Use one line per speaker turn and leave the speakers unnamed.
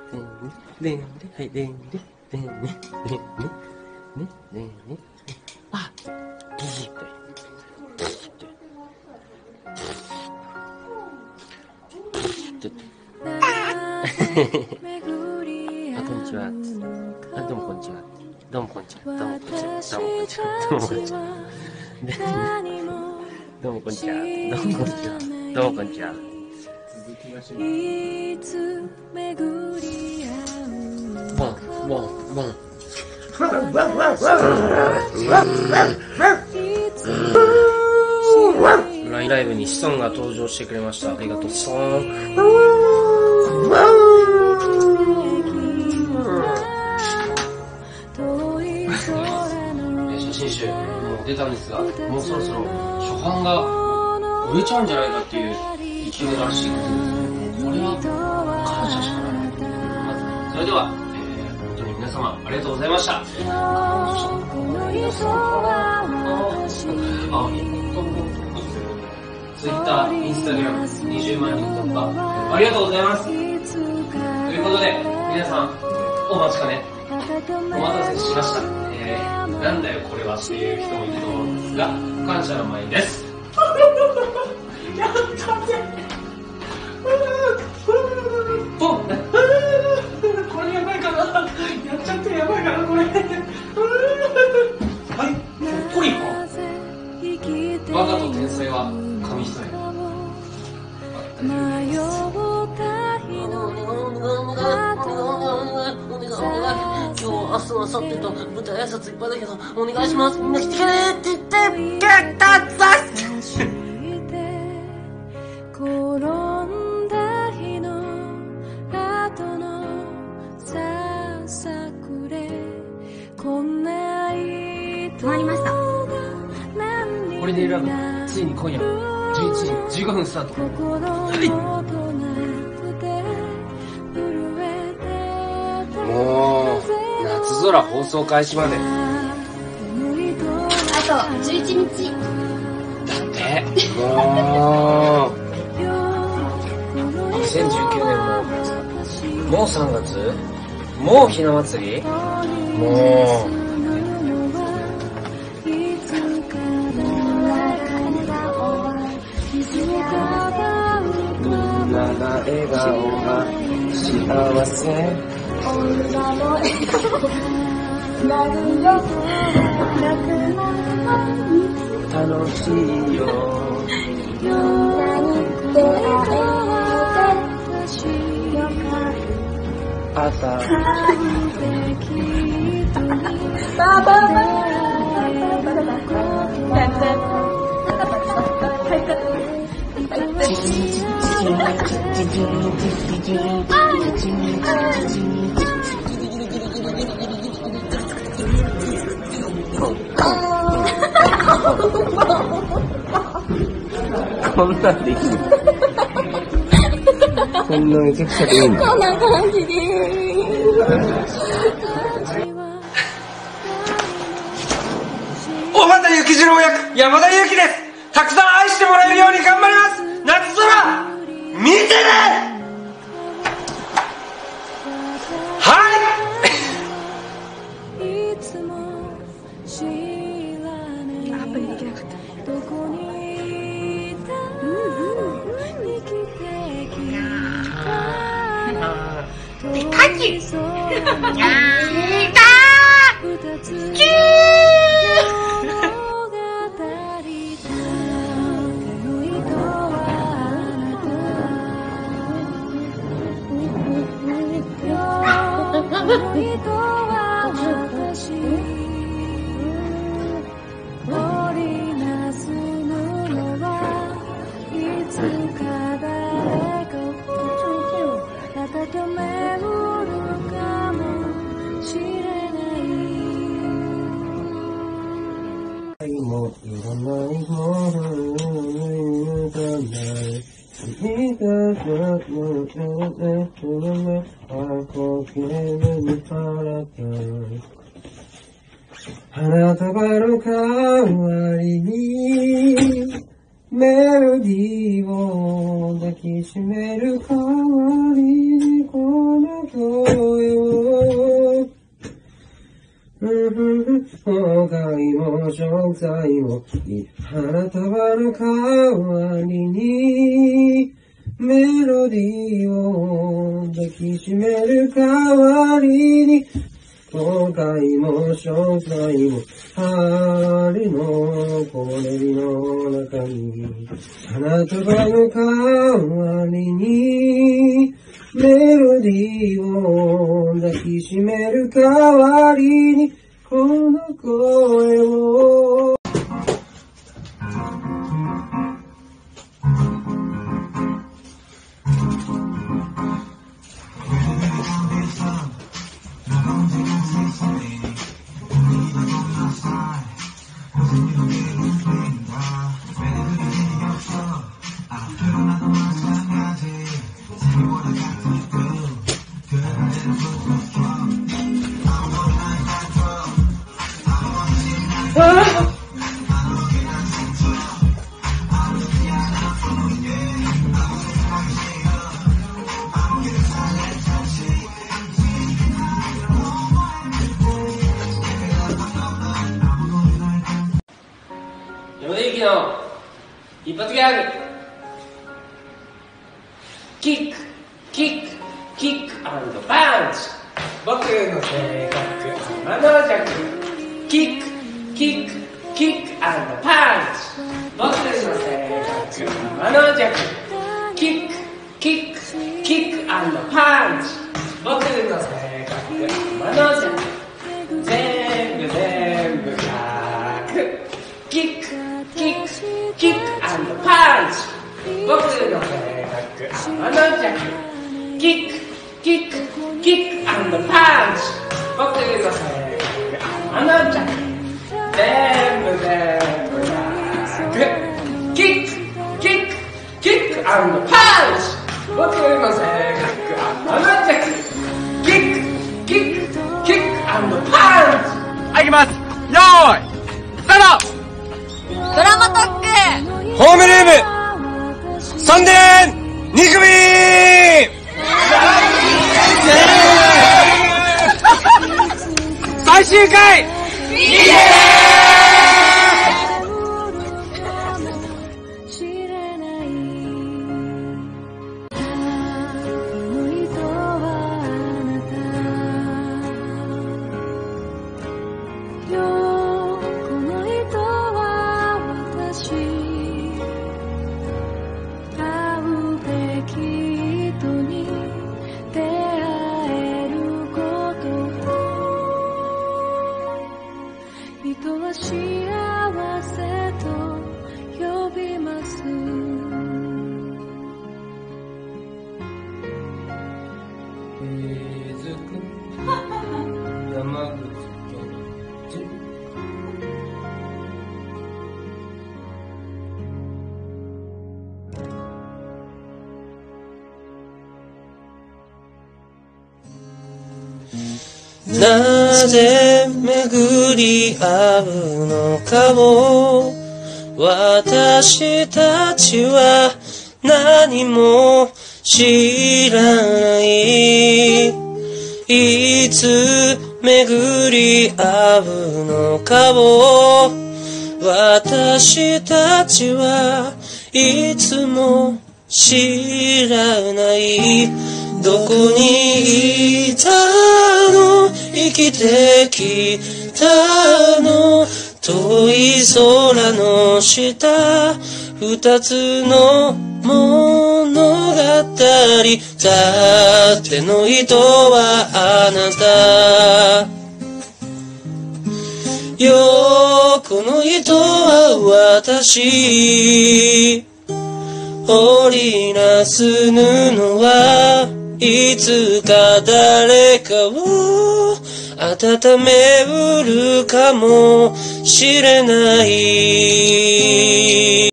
でんで、はい、でんで、でんね、でんね、ね、でんね、あ、ギーって、ギーって、あ、こんにちは。あ、どうもこんにちは。どうもこんにちは。どうもこんにちは。どうもこんにちは。どうもこんにちは。どうもこんにちは。どうもこんにちは。どうもこんにちは。どうもこんにちは。続きまして。ボン、ボン、ボン。ラインライブにシソンが登場してくれました。ありがとう、ソン。写真集もう出たんですが、もうそろそろ初版が売れちゃうんじゃないかっていう勢いらしいことです。これは感謝しかない。それでは、本当に皆様ありがとうございました。Twitter、Instagram、20万人突破、ありがとうございます。ということで、皆さん、お待ちかね、お待たせしました。なんだよこれはっていう人もいると思うんですが、感謝の舞です。やったぜ。ボン。これやばいかな。やっちゃってやばいかなこれ。はい、トリコ。バカと天才は紙一重。今日、明日、明後日と舞台挨拶いっぱいだけど、お願いします。みんな来てくれって言って、ゲッタッツ
決まりました。
これで選ぶ。ついに今夜11時15分スタート。もう夏空放送開始まで
あと11日
だってもう2019年もう3月、もうひな祭り、もうみんなが笑顔が幸せ、女の笑顔なるよ、楽しいよ、みんなに出会えてよかった。バババこんなんできる。こんなめちゃくちゃでいいんだ。
こんな感じで
おばたゆき次郎役山田裕貴です。たくさん愛してもらえるように頑張ります。夏空見てね。
アプリできなかった。
ピカチュウやーたーキュ
もいらないものがない君が花束の代わりにメロディーを抱きしめる代わりにこの曲
食材を花束の代わりにメロディーを抱きしめる代わりに後悔も紹介も春の木漏れ日の中に花束の代わりにメロディーを抱きしめる代わりにこの声を
山田裕貴の一発ギャグ。キック、キック、キック&パンチ。僕の性格、天の弱。キック、キック、キック&パンチ。僕の性格、天の弱。キック、キック、キック&パンチ。僕の性格、天の弱。全部100。キック、キック、キック&パンチ。僕の性格、天の弱。キック、キック、キック&パンチ。僕の性格、天の弱。全部100。キック、キック、キック&パンチ。僕の性格、天の弱。キック、キック、キック&パンチ。
はい、いきます。よーい、スタート。
ドラマ特区
ホームルーム3年2組最終回
人は幸せと呼びます
山口県知
なぜ巡り合うのかを私たちは何も知らない。いつ巡り合うのかを私たちはいつも知らない。どこにいたの生きてきたの遠い空の下二つの物語さての人はあなた横の人は私織りなす布はいつか誰かを温めうるかもしれない